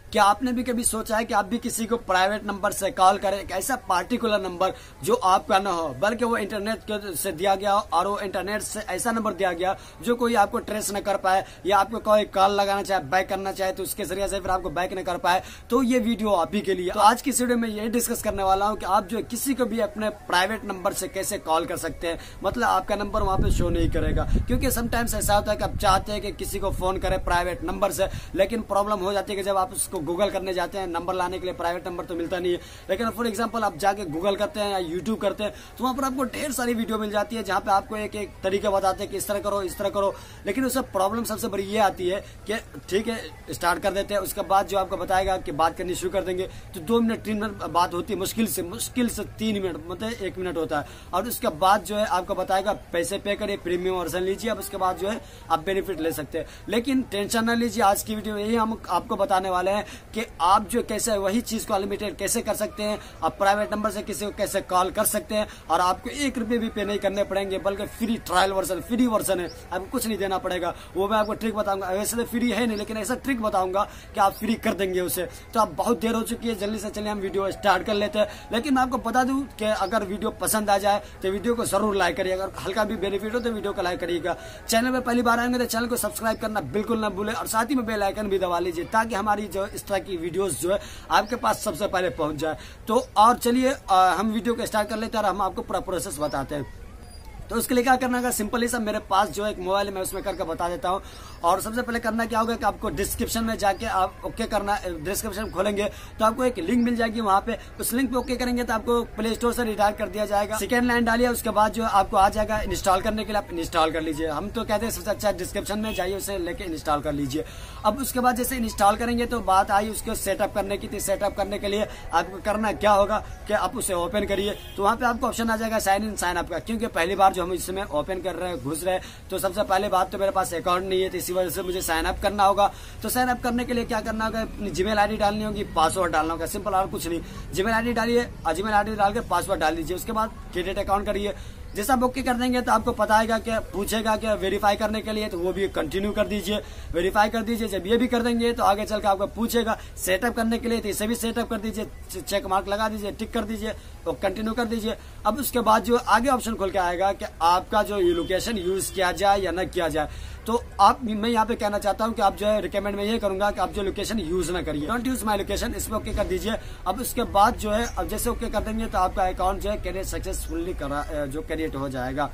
क्या आपने भी कभी सोचा है कि आप भी किसी को प्राइवेट नंबर से कॉल करें, एक ऐसा पार्टिकुलर नंबर जो आपका ना हो, बल्कि वो इंटरनेट से दिया गया हो और वो इंटरनेट से ऐसा नंबर दिया गया जो कोई आपको ट्रेस न कर पाए, या आपको कोई कॉल लगाना चाहे, बैक करना चाहे तो उसके जरिए से फिर आपको बैक न कर पाए। तो ये वीडियो आप ही के लिए। तो आज की वीडियो में यही डिस्कस करने वाला हूँ कि आप जो किसी को भी अपने प्राइवेट नंबर से कैसे कॉल कर सकते हैं, मतलब आपका नंबर वहां पे शो नहीं करेगा। क्योंकि समटाइम्स ऐसा होता है कि आप चाहते हैं कि किसी को फोन करें प्राइवेट नंबर से, लेकिन प्रॉब्लम हो जाती है कि जब आप उसको गूगल करने जाते हैं नंबर लाने के लिए, प्राइवेट नंबर तो मिलता नहीं है। लेकिन फॉर एग्जांपल आप जाके गूगल करते हैं या यूट्यूब करते हैं तो वहां पर आपको ढेर सारी वीडियो मिल जाती है जहां पे आपको एक एक तरीका बताते हैं कि इस तरह करो, इस तरह करो। लेकिन उससे प्रॉब्लम सबसे बड़ी ये आती है कि ठीक है स्टार्ट कर देते हैं, उसके बाद जो आपको बताएगा कि बात करनी शुरू कर देंगे तो 2 मिनट 3 मिनट बात होती है, मुश्किल से 3 मिनट, मतलब 1 मिनट होता है। और उसके बाद जो है आपको बताएगा पैसे पे करिए, प्रीमियम वर्जन लीजिए, अब उसके बाद जो है आप बेनिफिट ले सकते हैं। लेकिन टेंशन न लीजिए, आज की वीडियो में यही हम आपको बताने वाले हैं कि आप जो कैसे वही चीज को अनलिमिटेड कैसे कर सकते हैं, आप प्राइवेट नंबर से किसी को कैसे कॉल कर सकते हैं और आपको 1 रुपए भी पे नहीं करने पड़ेंगे, बल्कि free trial version, free version है, आपको कुछ नहीं देना पड़ेगा। वो मैं आपको ट्रिक बताऊंगा, वैसे तो फ्री है नहीं लेकिन ऐसा ट्रिक बताऊंगा कि आप फ्री कर देंगे उसे। तो आप बहुत देर हो चुकी है, जल्दी से चलिए हम वीडियो स्टार्ट कर लेते हैं। लेकिन मैं आपको बता दूं कि अगर वीडियो पसंद आ जाए तो वीडियो को जरूर लाइक करिए, अगर हल्का भी बेनिफिट हो तो वीडियो को लाइक करिएगा। चैनल पे पहली बार आएंगे तो चैनल को सब्सक्राइब करना बिल्कुल ना भूले और साथ ही में बेल आइकन भी दबा लीजिए ताकि हमारी जो इस तरह की वीडियोस जो है आपके पास सबसे पहले पहुंच जाए। तो और चलिए हम वीडियो को स्टार्ट कर लेते हैं और हम आपको पूरा प्रोसेस बताते हैं। तो उसके लिए क्या करना होगा, सिंपल ही सब मेरे पास जो है एक मोबाइल है, मैं उसमें करके बता देता हूँ। और सबसे पहले करना क्या होगा कि आपको डिस्क्रिप्शन में जाके आप ओके करना, डिस्क्रिप्शन खोलेंगे तो आपको एक लिंक मिल जाएगी, वहां पे उस लिंक पे ओके करेंगे तो आपको प्ले स्टोर से रिटायर कर दिया जाएगा। सेकंड लाइन डालिए, उसके बाद जो है आपको आ जाएगा इंस्टॉल करने के लिए, आप इंस्टॉल कर लीजिए। हम तो कहते हैं सबसे अच्छा डिस्क्रिप्शन में जाइए, उसे लेके इंस्टॉल कर लीजिए। अब उसके बाद जैसे इंस्टॉल करेंगे तो बात आई उसको सेटअप करने की थी। सेटअप करने के लिए आपको करना क्या होगा कि आप उसे ओपन करिए, तो वहां पे आपको ऑप्शन आ जाएगा साइन इन साइन अप का। क्योंकि पहली बार जो हम इसमें ओपन कर रहे हैं, घुस रहे हैं, तो सबसे पहले बात तो मेरे पास अकाउंट नहीं है, तो इसी वजह से मुझे साइन अप करना होगा। तो साइन अप करने के लिए क्या करना होगा, अपनी जीमेल आईडी डालनी होगी, पासवर्ड डालना होगा, सिंपल और कुछ नहीं। जीमेल आईडी डालिए और जीमेल आईडी डालकर पासवर्ड डाल दीजिए। उसके बाद क्रेडिट अकाउंट करिए। जैसा आप ओके कर देंगे तो आपको पता आएगा कि पूछेगा कि वेरीफाई करने के लिए, तो वो भी कंटिन्यू कर दीजिए, वेरीफाई कर दीजिए। जब ये भी कर देंगे तो आगे चल के आपको पूछेगा सेटअप करने के लिए, तो इसे भी सेटअप कर दीजिए, चेक मार्क लगा दीजिए, टिक कर दीजिए और कंटिन्यू कर दीजिए। अब उसके बाद जो आगे ऑप्शन खुल के आएगा कि आपका जो लोकेशन यूज किया जाए या न किया जाए। तो मैं यहाँ पे कहना चाहता हूँ कि आप जो है रिकमेंड में ये करूंगा कि आप जो लोकेशन यूज ना करिए, डोंट यूज माय लोकेशन, इसमें ओके कर दीजिए। अब उसके बाद जो है अब जैसे ओके कर देंगे तो आपका अकाउंट जो है क्रिएट सक्सेसफुली जो क्रिएट हो जाएगा।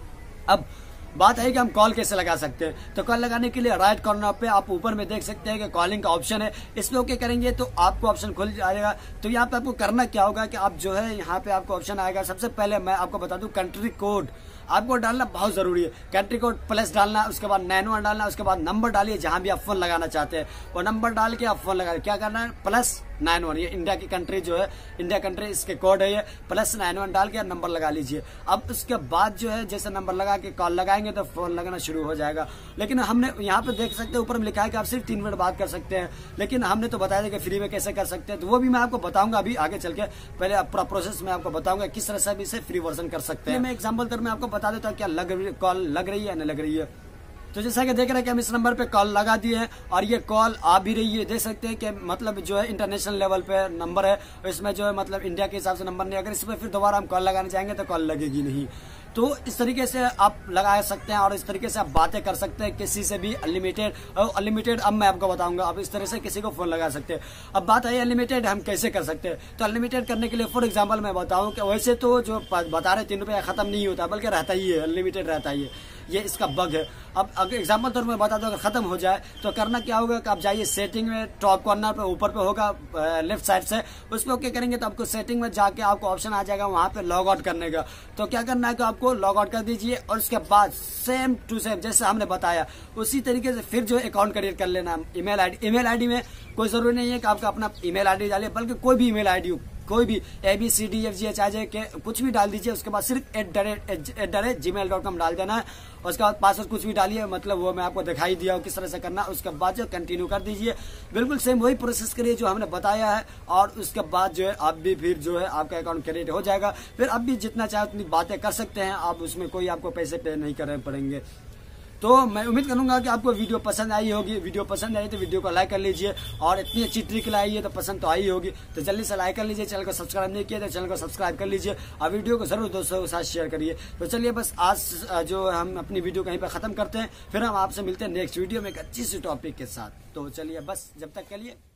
अब बात है कि हम कॉल कैसे लगा सकते हैं। तो कॉल लगाने के लिए राइट कॉर्नर पे आप ऊपर में देख सकते हैं कि कॉलिंग का ऑप्शन है, इसमें ओके करेंगे तो आपको ऑप्शन खुल जाएगा। तो यहाँ पे आपको करना क्या होगा कि आप जो है यहाँ पे आपको ऑप्शन आएगा। सबसे पहले मैं आपको बता दूं कंट्री कोड आपको डालना बहुत जरूरी है। कंट्री कोड प्लस डालना, उसके बाद 91 डालना, उसके बाद नंबर डालिए जहां भी आप फोन लगाना चाहते हैं, वो नंबर डाल के आप फोन लगा। क्या करना है, +91, ये इंडिया की कंट्री जो है, इंडिया कंट्री इसके कोड है ये, +91 डाल के नंबर लगा लीजिए। अब उसके बाद जो है जैसे नंबर लगा के कॉल लगाएंगे तो फोन लगाना शुरू हो जाएगा। लेकिन हमने यहाँ पे देख सकते हैं ऊपर में लिखा है कि आप सिर्फ 3 मिनट बात कर सकते हैं, लेकिन हमने तो बताया था कि फ्री में कैसे कर सकते हैं, तो वो भी मैं आपको बताऊंगा अभी आगे चल के। पहले पूरा प्रोसेस मैं आपको बताऊंगा किस तरह से इसे फ्री वर्जन कर सकते हैं। मैं एग्जाम्पल तर मैं आपको बता देता हूँ क्या कॉल लग रही है या नहीं लग रही है। तो जैसा कि देख रहे हैं कि हम इस नंबर पे कॉल लगा दिए हैं और ये कॉल आ भी रही है। देख सकते हैं कि मतलब जो है इंटरनेशनल लेवल पे नंबर है, इसमें जो है मतलब इंडिया के हिसाब से नंबर नहीं। अगर इसमें फिर दोबारा हम कॉल लगाने जाएंगे तो कॉल लगेगी नहीं। तो इस तरीके से आप लगा सकते हैं और इस तरीके से आप बातें कर सकते हैं किसी से भी अनलिमिटेड। और अनलिमिटेड अब मैं आपको बताऊंगा, आप इस तरह से किसी को फोन लगा सकते हैं। अब बात है अनलिमिटेड हम कैसे कर सकते हैं। तो अनलिमिटेड करने के लिए फॉर एग्जांपल मैं बताऊं कि वैसे तो जो बता रहे 3 रुपया खत्म नहीं होता, बल्कि रहता ही है, अनलिमिटेड रहता ही है, ये इसका बग है। अब अगर एग्जाम्पल तौर में बता दो, अगर खत्म हो जाए तो करना क्या होगा कि आप जाइए सेटिंग में, टॉप कॉर्नर पे ऊपर पे होगा लेफ्ट साइड से, उस पर ओके करेंगे तो आपको सेटिंग में जाके आपको ऑप्शन आ जाएगा वहां पे लॉग आउट करने का। तो क्या करना है कि आपको लॉग आउट कर दीजिए और उसके बाद सेम टू सेम जैसे हमने बताया उसी तरीके से फिर जो अकाउंट क्रिएट कर लेना। ईमेल आईडी में कोई जरूरी नहीं है कि आपका अपना ईमेल आईडी डालिए, बल्कि कोई भी ईमेल आईडी, कोई भी ABCDFGHIJ के कुछ भी डाल दीजिए। उसके बाद सिर्फ @gmail.com डाल देना है। उसके बाद पासवर्ड कुछ भी डालिए, मतलब वो मैं आपको दिखाई दिया किस तरह से करना। उसके बाद जो कंटिन्यू कर दीजिए, बिल्कुल सेम वही प्रोसेस करिए जो हमने बताया है। और उसके बाद जो है आप भी फिर जो है आपका अकाउंट क्रिएट हो जाएगा। फिर आप भी जितना चाहे उतनी बातें कर सकते हैं, आप उसमें कोई आपको पैसे पे नहीं करने पड़ेंगे। तो मैं उम्मीद करूंगा कि आपको वीडियो पसंद आई होगी। वीडियो पसंद आई तो वीडियो को लाइक कर लीजिए, और इतनी अच्छी ट्रिक लाई है तो पसंद तो आई होगी, तो जल्दी से लाइक कर लीजिए। चैनल को सब्सक्राइब नहीं किया तो चैनल को सब्सक्राइब कर लीजिए, और वीडियो को जरूर दोस्तों के साथ शेयर करिए। तो चलिए बस आज जो हम अपनी वीडियो कहीं पर खत्म करते हैं, फिर हम आपसे मिलते हैं नेक्स्ट वीडियो में एक अच्छी सी टॉपिक के साथ। तो चलिए बस जब तक के लिए